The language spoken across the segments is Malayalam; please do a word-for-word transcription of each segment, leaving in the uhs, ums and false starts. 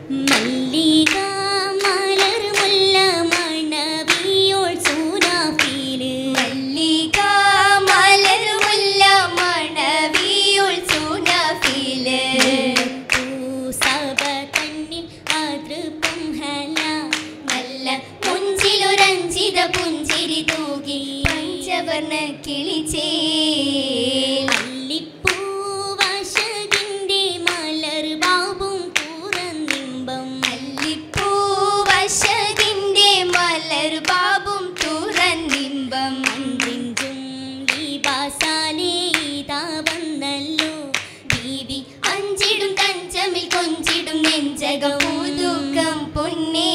മല്ലിക മലർ മുല്ല മണവിയോൾ സൂനാഫീല് മല്ലിക മലർ മുല്ല മണവിയോൾ സൂനാഫീല് സഭ തന്നിൽ അതൃപ്പം ഹല നല്ല പുഞ്ചിലൊരഞ്ചിത പുഞ്ചിരി തൂകി പഞ്ചവർണ്ണ കിളിച്ചേ അല്ലിപ്പൂവശകിന്റെ മലർ ബാബും തുറന്നിമ്പം അല്ലിപ്പൂവശകിന്റെ മലർ ബാബും തുറന്നിമ്പം അഞ്ചിഞ്ചും ലീബാസാലേ ഇതാ വന്നല്ലോ ബീവി അഞ്ചിടും തഞ്ചമിൽ കൊഞ്ചിടും നെഞ്ചകം പുതുക്കം പൊന്നേ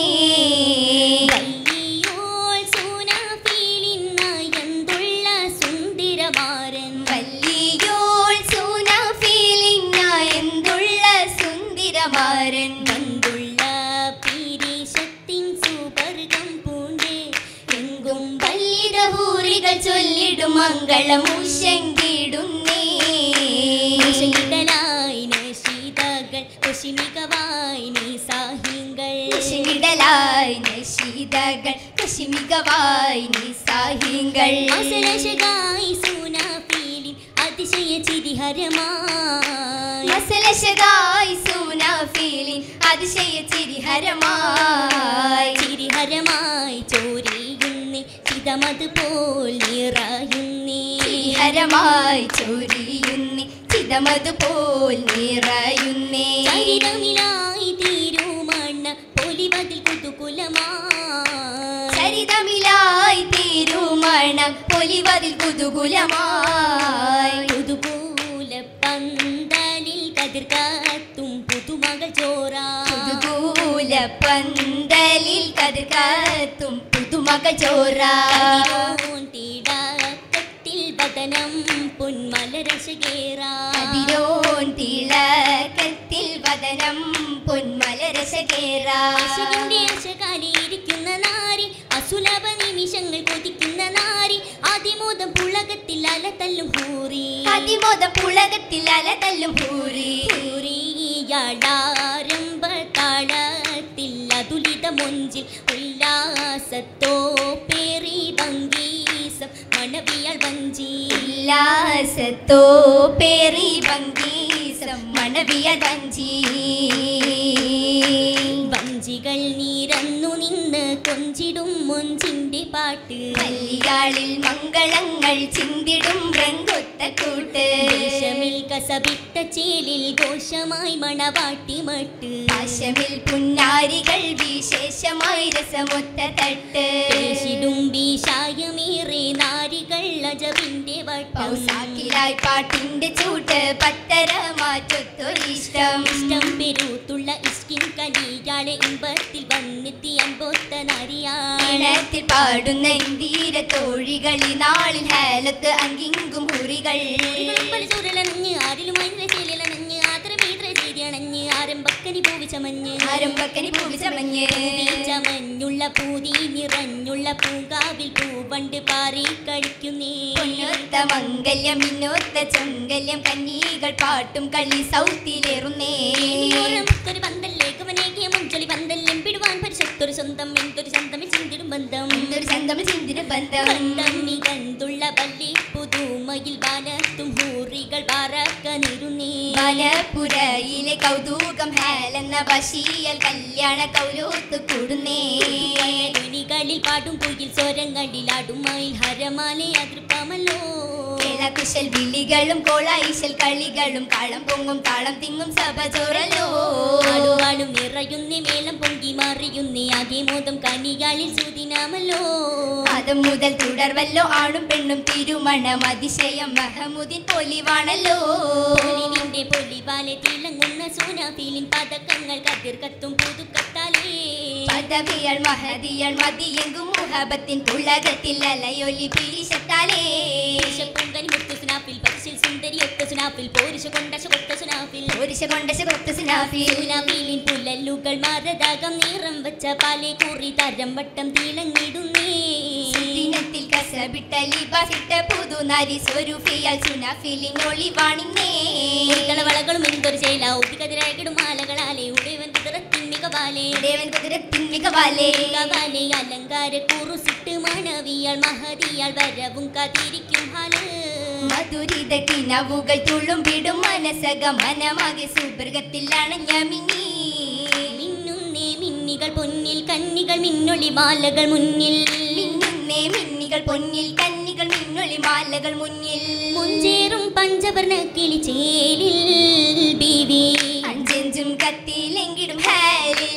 വല്ലിയോൾ സൂനാഫീലിനായെന്തുള്ള സുന്ദരമാരൻ വല്ലിയോൾ സൂനാഫീലിനായെന്തുള്ള സുന്ദരമാരൻ കണ്ടുള്ള പീരീശത്തിൻ സുവർഗം പൂണ്ടേ എങ്കും വല്ലിതഹൂറികൾ ചൊല്ലിടും മംഗളം ഉശങ്കിടുന്നേ ഉശകിടലായി നശീതകൾ കുശിമികവായി നിസാഹിങ്ങൾ ഉശങ്കിടലായി നശീതകൾ കുശിമികവായി നിസാഹിങ്ങൾ അസലശകായി സൂനാഫീലിൻ അതിശയ ചിരിഹരമായി മസലശകായി സൂനാഫീലിൻ അതിശയ ചിരിഹരമായി ചിരിഹരമായി ചോരിയുന്നേ ചിതമത് പോൽ നിറയുന്നേ ഹരമായി ചോരിയുന്നേ ചിതമത് പോൽ നിറയുന്നേ ചരിതമിലായി തീരുമണ്ണ പൊലിവതിൽ കുതുകുലമായി ചരിതമിലായി തീരുമണ പൊലിവതിൽ കുതുകുലമായി കുതുകൂല പന്തലിൽ കതിർക്കാത്തും പുതുമകൾ ചോറാ കുതുകൂല പന്തലിൽ കതിർക്കാത്തും പുതുമകൾ ചോറാ തീടക്കത്തിൽ വദനം പൊന്മലരശകേറാ അതിരോൻ തിളക്കത്തിൽ വദനം പൊന്മലരശകേറാ അശകിന്റെ അശകാലിയിരിക്കുന്ന നാരി അസുലഭ നിമിഷങ്ങൾ കൊതിക്കുന്ന നാരി അതിമോദം പുളകത്തിൽ അലതല്ലും ഹൂറി അതിമോദ പുളകത്തിൽ അലതല്ലും ഭൂരി ഹൂറിയാടാരംഭ താളത്തിൽ അതുലിത മൊഞ്ചിൽ ഉല്ലാസത്തോ പേറി ഭംഗീസം മണവിയാൾ വഞ്ചി ഉല്ലാസത്തോ പേറി ഭംഗീസം മണവിയ വഞ്ചി വഞ്ചികൾ നീരന്നു നിന്ന് കൊഞ്ചിടും മൊഞ്ചിന്റെ പാട്ട് കല്യാളിൽ മംഗളങ്ങൾ ചിന്തിടും രംഗൊത്ത കൂട്ട് ദേശമിൽ കസവിട്ട ചേലിൽ ഘോഷമായി മണവാട്ടി മട്ട് ആശമിൽ പുന്നാരികൾ വിശേഷമായി രസമൊത്ത തട്ട് പേശിടും ബീഷായമേറെ നാരികൾ അജവിന്റെ വട്ടം പൗസാക്കിലായി പാട്ടിന്റെ ചൂട്ട് പത്തര മാറ്റൊത്തൊരിഷ്ടം ഇഷ്ടം പെരുത്തുള്ള ഇഷ്കിൻ കലിയാളെ ഇമ്പത്തിൽ വന്നെത്തി അമ്പൊത്ത നരിയാ ഈണത്തിൽ പാടുന്ന ഇന്ദീര തോഴികളി നാളിൽ ഹാലത്ത് അങ്കിങ്കും ഹുറികൾ പല ചുരുളണഞ്ഞ് ആരിലുമായി ചേലിലണഞ്ഞ് ആദരമേത്ര ചെയ്തിയണഞ്ഞ് ആരംഭക്കനി പൂവി ചമഞ്ഞ് ആരംഭക്കനി പൂവി ചമഞ്ഞ് ചമഞ്ഞുള്ള പൂതി നിറഞ്ഞുള്ള പൂങ്കാവിൽ പൂവണ്ട് പാറി കളിക്കുന്നേ പൊന്നൊത്ത മംഗല്യം മിന്നൊത്ത ചൊങ്കല്യം കന്നീകൾ പാട്ടും കളി സൗത്തിലേറുന്നേ ഒരു പന്തല്ലേക്കവനേക്കിയ മുഞ്ചൊലി പന്തല്യം പിടുവാൻ പരിശത്തൊരു സ്വന്തം എന്തൊരു ചന്തമിൽ ചിന്തിടും ബന്ധം എന്തൊരു ചന്തമിൽ ചിന്തിന ബന്ധം ബന്ധം മികന്തുള്ള പള്ളി പുതുമയിൽ വാനത്തും ഹൂറികൾ പാറക്ക നിരുന്നേ വനപുരയിലെ കൗതുകം ഹാലെന്ന ബഷിയൽ കല്യാണ കൗലോത്ത് കൂടുന്നേ കളിൽ പാടും കുയിൽ സ്വരങ്ങളിലാടും മയിൽ ഹരമാലെ അതിർപ്പമല്ലോ കുശൽ വിളികളും കോളായിശൽ കളികളും കാളം പൊങ്ങും താളം തിങ്ങും സഭ ചോറല്ലോ ആടുവാളും നിറയുന്നേ മേളം പൊങ്കി മാറിയുന്നേ ആകെ മോദം കനികാളിൽ സുദിനാമല്ലോ ആദം മുതൽ തുടർവല്ലോ ആണും പെണ്ണും തിരുമണം അതിശയം മഹമുദിൻ പൊലിവാണല്ലോ പൊലിവിന്റെ പൊലിവാലെ തിളങ്ങുന്ന സൂനാഫീലിൻ പതക്കങ്ങൾ കതിർക്കത്തും പുതുക്കത്താലേ പദവിയൾ മഹതിയൾ മതിയെങ്കും മുഹബത്തിൻ പുളകത്തിൽ അലയൊലി പീശത്താലേ പൊങ്കനി മുത്തു സുനാഫിൽ പരിശിൽ സുന്ദരി ഒത്ത സുനാഫിൽ പോരിശ കൊണ്ടശ കൊത്ത സുനാഫിൽ പോരിശ കൊണ്ടശ കൊത്ത സുനാഫിൽ സുനാഫീലിൻ പുലല്ലുകൾ മാരതാകം നിറം വെച്ച പാലെ കുറി തരം വട്ടം തിളങ്ങിടുന്നേ ദിനത്തിൽ കസബിട്ട ലിബാസിട്ട പുതുനാരി സ്വരൂപിയാൽ സുനാഫിലിൻ ഒളിവാണിന്നേ വളകളും എന്തൊരു ചേല ഊതികതിരായിടും മാലകളാലെ ഉടയവൻ കുതിരത്തിൻ മിക മികവാലേ ദേവൻ കുതിരത്തിൻ മികവാലേ മികവാലേ അലങ്കാര കുറുസിട്ട് മണവിയാൾ മഹതിയാൾ വരവും കാത്തിരിക്കും ഹാല് മധുരിത കിനാവുകൾ തുളുമ്പിടും മനസക മനമാകെ സുബർഗത്തിൽ അണഞ്ഞ മിന്നി മിന്നുന്നേ മിന്നികൾ പൊന്നിൽ കന്നികൾ മിന്നൊളി മാലകൾ മുന്നിൽ മിന്നുന്നേ മിന്നികൾ പൊന്നിൽ കന്നികൾ മിന്നൊളി മാലകൾ മുന്നിൽ മുഞ്ചേറും പഞ്ചവർണ്ണ കിളിച്ചേലിൽ ബീവി അഞ്ചഞ്ചും കത്തിയിലെങ്കിലും ഹാലിൽ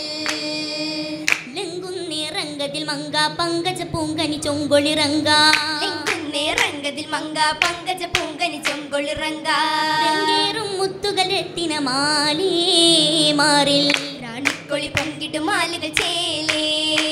ലങ്കുന്നേ റംഗത്തിൽ മങ്ക പങ്കജ പൂങ്കനി ചൊങ്കൊളിറങ്ക ലങ്കുന്നേ റംഗത്തിൽ മങ്ക പങ്കജ പൂങ്കനി ചൊങ്കൊളിറങ്ക രംഗേറും മുത്തുകൾ രത്തിന മാലേ മാറിൽ റാണിക്കൊളി പങ്കിടും മാലുകൾ ചേലേ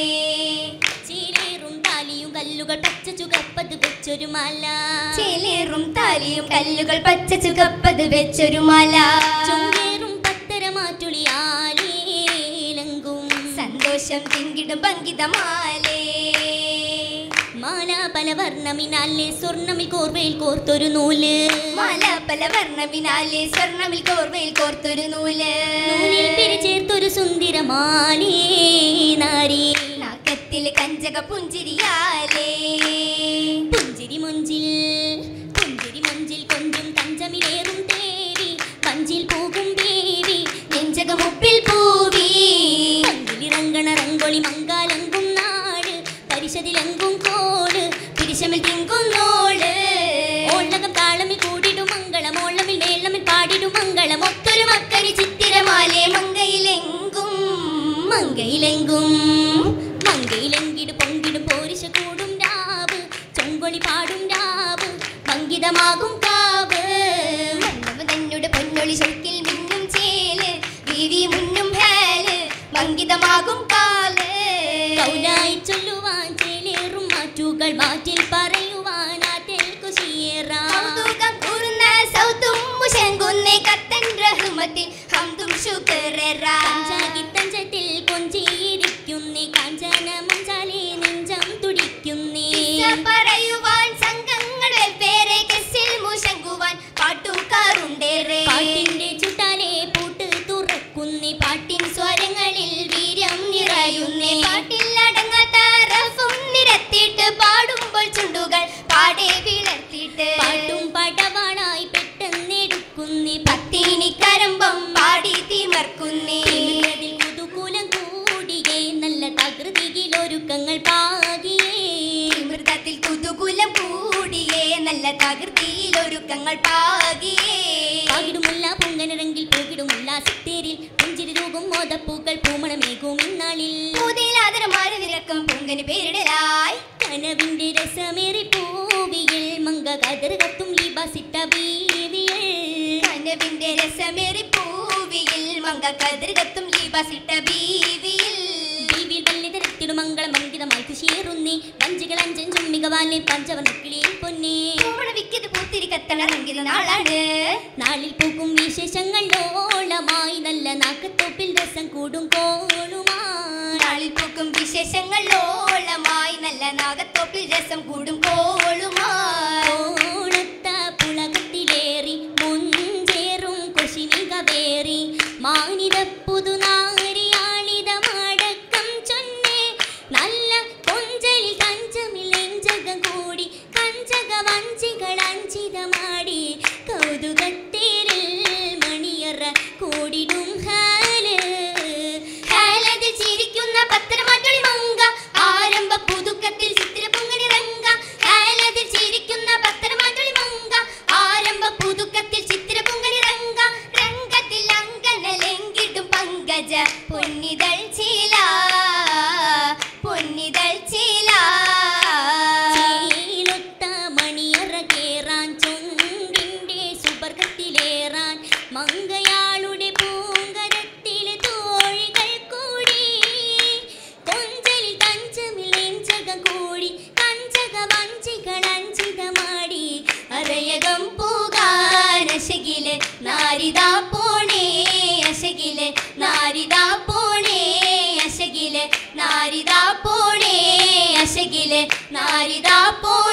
ചേലേറും താലിയും കല്ലുകൾ പച്ച ചുകപ്പത് വെച്ചൊരു മാല ചേലേറും താലിയും കല്ലുകൾ പച്ച ചുകപ്പത് വെച്ചൊരു മാല ചൊങ്കേറും പത്തര മാറ്റുളിയാലേ ലങ്കും സന്തോഷം തിങ്കിടും പങ്കിത മാലേ മാല പല വർണ്ണമിനാലേ സ്വർണ്ണമിൽ കോർവയിൽ കോർത്തൊരു നൂല് മാല പല വർണ്ണമിനാലേ സ്വർണ്ണമിൽ കോർവയിൽ കോർത്തൊരു നൂല് നൂലിൽ പിരിചേർത്തൊരു സുന്ദരമാലേ നാരി നാക്കത്തിൽ കഞ്ചക പുഞ്ചിരിയാലേ പുഞ്ചിരി മുഞ്ചിൽ പുഞ്ചിരി മുഞ്ചിൽ കൊഞ്ചും കഞ്ചമിലേറും തേവി പഞ്ചിൽ പോകും ദേവി നെഞ്ചകമുപ്പിൽ പൂവി പങ്കിലിറങ്ങണ റങ്കൊളി മങ്കാലങ്കും നാട് പരിശതിലങ്കും കോട് പിരിശമിൽ തിങ്കുന്നോട് ഓളകം താളമിൽ കൂടിടും മംഗളം ഓളമിൽ മേളമിൽ പാടിടും മംഗളം ഒത്തൊരു മക്കരി ചിത്തിരമാലേ മങ്കയിലെങ്കും മങ്കയിലെങ്കും മങ്കയിലെങ്കിട് പൊങ്കിടും പോരിശ കൂടും രാവ് ചൊങ്കൊളി പാടും രാവ് മങ്കിതമാകും കാവ് മന്നവ് തന്നോട് പൊന്നൊളി ചൊക്കിൽ മിന്നും ചേല് വീവി മുന്നും ഹാല് മങ്കിതമാകും കാല് കൗലായി ചൊല്ലുവാൻ ചേലേറും മാറ്റുകൾ മാറ്റിൽ പറയുവാൻ ആറ്റൽ കുശിയേറാം കൗതുകം കൂറുന്ന സൗത്തും മുശങ്കുന്നേ കത്തൻ റഹ്മത്തിൽ ഹംദും ശുക്റേറാ പഞ്ചാകിത്തഞ്ചത്തിൽ കൊഞ്ചിയിരിക്കുന്നേ കാഞ്ചന മഞ്ചാലേ നെഞ്ചം തുടിക്കുന്നേ പറയുവാൻ സംഘങ്ങൾ വെവ്വേറെ കെസിൽ മുശങ്കുവാൻ പാട്ടുകാരുണ്ടേറെ പാട്ടിന്റെ ചുട്ടാലേ പൂട്ട് തുറക്കുന്നേ പാട്ടിൻ സ്വരങ്ങളിൽ വീര്യം നിറയുന്നേ പാട്ടിൽ അടങ്ങാത്ത റഫും നിരത്തിയിട്ട് പാടുമ്പോൾ ചുണ്ടുകൾ പാടെ വിളർത്തിയിട്ട് പാട്ടും പടവാളായി പെട്ടെന്നെടുക്കുന്നേ പത്തിനി കരമ്പം പാടി തിമർക്കുന്നേ തിമിരതിൽ കുതുകൂലം കൂടിയേ നല്ല തകൃതിയിലൊരുക്കങ്ങൾ പാകിയേ മൃഗത്തിൽ കുതുകുലം കൂടിയേ നല്ല തകൃതിയിലൊരുക്കങ്ങൾ പാകിയേ പാകിടുമുല്ല പൂങ്കനരങ്കിൽ പോകിടുമുല്ല സിത്തേരിൽ പുഞ്ചിരി രൂപം മോദപ്പൂക്കൾ പൂമണമേകും ഇന്നാളിൽ പൂതിലാദരമാര് നിരക്കം പൊങ്കന് പേരിടലായി കനവിന്റെ രസമേറി പൂവിയിൽ മങ്ക കതിർ കത്തും ലിബാസിട്ട ബീവിയിൽ കനവിന്റെ രസമേറി പൂവിയിൽ മങ്ക കതിർകത്തും ലീബാസിട്ട ബീവിയിൽ ബീവിൽ വല്ലിതരത്തിടു മംഗളം മങ്കിതമായി കുശിയേറുന്നേ വഞ്ചികൾ അഞ്ചഞ്ചും മികവാലെ പഞ്ചവർണ്ണക്കിളിയിൽ പൊന്നേ വിക്കത് പൂത്തിരി കത്തണറെങ്കിൽ നാളാണ് നാളിൽ പൂക്കും വിശേഷങ്ങൾ ഓളമായി നല്ല നാക്കത്തോപ്പിൽ രസം കൂടും കോളുമായി നാളിൽ പൂക്കും വിശേഷങ്ങൾ ഓളമായി നല്ല നാഗത്തോപ്പിൽ രസം കൂടും കോളുമായി ഓണത്ത പുളകത്തിലേറി മുഞ്ചേറും കൊശിനികവേറി മാനിത പുതുനാരിയാളിത മടക്കം ചൊന്നേ നല്ല കൊഞ്ചലിൽ കഞ്ചമിൽ എഞ്ചകം കൂടി കഞ്ചക വഞ്ചികൾ അഞ്ചിതമാടി കൗതുകത്തേരിൽ മണിയറ കൂടിടും ഹാല് ഹാലതിൽ ചിരിക്കുന്ന പത്തരമാറ്റൊളി മങ്ക ആരംഭ പുതുക്കത്തിൽ ചിത്തിര പൊങ്ങനിറങ്ക ഹാലതിൽ ചിരിക്കുന്ന പത്തരമാറ്റൊളി മങ്ക ആരംഭ പുതുക്കത്തിൽ ചിത്തിര പൊങ്ങനിറങ്ക രംഗത്തിൽ അങ്കനലെങ്കിടും പങ്കജ പൊന്നിതൾ ചീല പൊന്നിതൾ ചീല ചേലൊത്ത മണിയറ കേറാൻ ചൊങ്കിന്റെ സുബർഗത്തിലേറാൻ മങ്കയാളുടെ പൂങ്കരത്തിലെ തോഴികൾ കൂടി കൊഞ്ചലിൽ കഞ്ചമിൽ നെഞ്ചകം കൂടി കഞ്ചക വഞ്ചികൾ അഞ്ചിതമാടി അരയകം പോകാൻ അശകിലെ നാരിതാ പോണേ അശകിലെ നാരിതാ പോണേ അശകിലെ നാരിതാ പോണേ അശകിലെ നാരിതാ പോണേ